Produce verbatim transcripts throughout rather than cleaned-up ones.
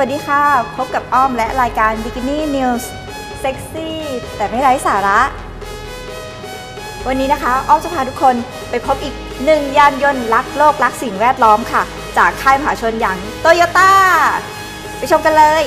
วัสดีค่ะพบกับอ้อมและรายการ Bikini News เซ็กซี่แต่ไม่ไร้สาระวันนี้นะคะอ้อมจะพาทุกคนไปพบอีกหนึ่งยานยนต์รักโลกรักสิ่งแวดล้อมค่ะจากค่ายมหาชนอย่างโตโยต้าไปชมกันเลย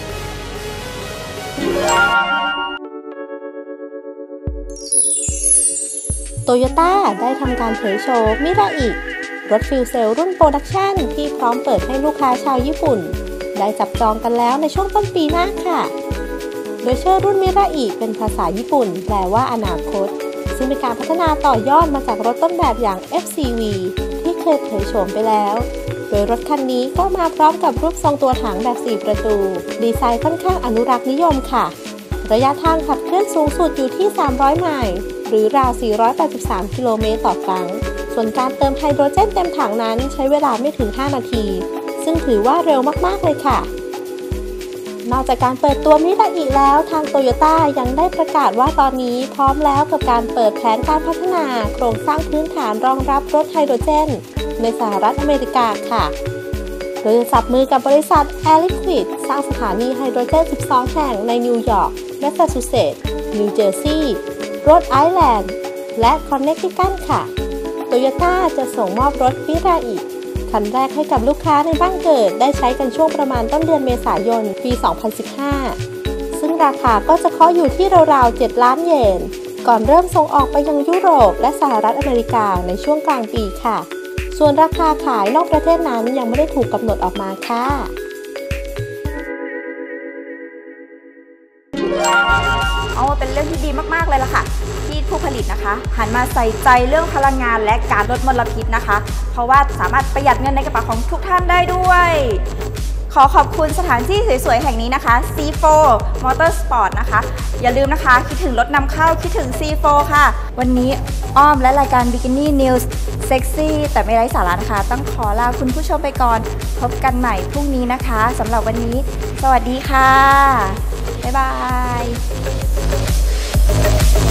โตโยต้าได้ทำการเผยโฉมมิราอิรถฟิวเซลรุ่นโปรดักชั่นที่พร้อมเปิดให้ลูกค้าชาวญี่ปุ่นได้จับจองกันแล้วในช่วงต้นปีหน้าค่ะโดยชื่อรุ่นมิราอิเป็นภาษาญี่ปุ่นแปลว่าอนาคตซึ่งเป็นการพัฒนาต่อยอดมาจากรถต้นแบบอย่าง เอฟ ซี วี ที่เคยเผยโฉมไปแล้วโดยรถคันนี้ก็มาพร้อมกับรูปทรงตัวถังแบบสี่ประตูดีไซน์ค่อนข้างอนุรักษ์นิยมค่ะระยะทางขับเคลื่อนสูงสุดอยู่ที่สามร้อยไมล์หรือราวสี่ร้อยแปดสิบสามกิโลเมตรต่อครั้งส่วนการเติมไฮโดรเจนเต็มถังนั้นใช้เวลาไม่ถึงห้านาทีซึ่งถือว่าเร็วมากๆเลยค่ะนอกจากการเปิดตัวมิราอิแล้วทางโตโยต้ายังได้ประกาศว่าตอนนี้พร้อมแล้วกับการเปิดแผนการพัฒนาโครงสร้างพื้นฐานรองรับรถไฮโดรเจนในสหรัฐอเมริกาค่ะโดยจะจับมือกับบริษัท Air Liquide สร้างสถานีไฮโดรเจนสิบสองแห่งในนิวยอร์กแมสซาชูเซตส์นิวเจอร์ซีย์โรดไอแลนด์และคอนเนคทิคัตค่ะโตโยต้าจะส่งมอบรถมิราอิคันแรกให้กับลูกค้าในบ้านเกิดได้ใช้กันช่วงประมาณต้นเดือนเมษายนปี สองพันสิบห้า ซึ่งราคาก็จะเคาะอยู่ที่ราวๆ เจ็ดล้านเยนก่อนเริ่มส่งออกไปยังยุโรปและสหรัฐอเมริกาในช่วงกลางปีค่ะส่วนราคาขายนอกประเทศนั้นยังไม่ได้ถูกกำหนดออกมาค่ะเอาเป็นเรื่องที่ดีมากๆเลยล่ะค่ะที่ผู้ผลิตนะคะหันมาใส่ใจเรื่องพลังงานและการลดมลพิษนะคะเพราะว่าสามารถประหยัดเงินในกระเป๋าของทุกท่านได้ด้วยขอขอบคุณสถานที่สวยๆแห่งนี้นะคะ ซี โฟร์ Motorsport นะคะอย่าลืมนะคะคิดถึงรถนำเข้าคิดถึง ซี โฟร์ ค่ะวันนี้อ้อมและรายการ Bikini News เซ็กซี่แต่ไม่ไร้สาระนะคะต้องขอลาคุณผู้ชมไปก่อนพบกันใหม่พรุ่งนี้นะคะสำหรับวันนี้สวัสดีค่ะบ๊ายบาย